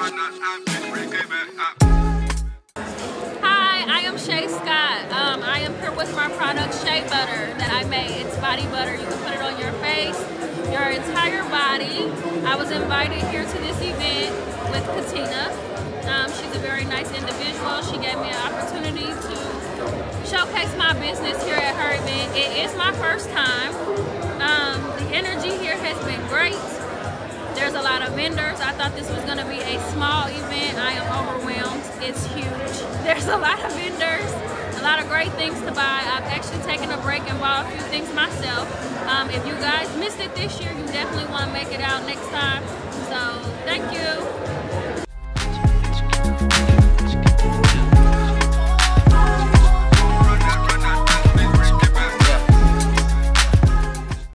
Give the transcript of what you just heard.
Hi, I am Shay Scott. I am here with my product Shea Butter that I made. It's body butter. You can put it on your face, your entire body. I was invited here to this event with Katina. She's a very nice individual. She gave me an opportunity to showcase my business here at her event. It is my first time. The energy here has been great. There's a lot of vendors. I thought this was going to be a small event. I am overwhelmed. It's huge. There's a lot of vendors, a lot of great things to buy. I've actually taken a break and bought a few things myself. If you guys missed it this year, you definitely want to make it out next time. So, thank you.